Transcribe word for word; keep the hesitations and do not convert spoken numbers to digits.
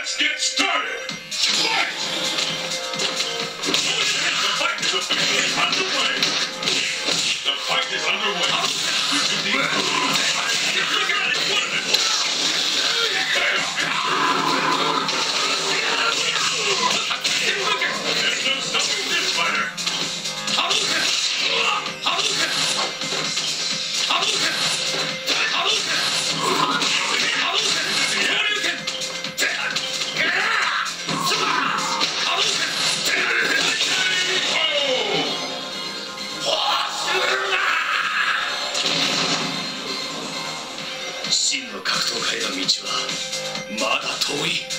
Let's get started! Fight! The fight is underway! The fight is underway! Look at it! What is it? There's no stopping this fighter! Hadouken! Hadouken! Hadouken! Hadouken! Hadouken! Hadouken!真の格闘界の道はまだ遠い。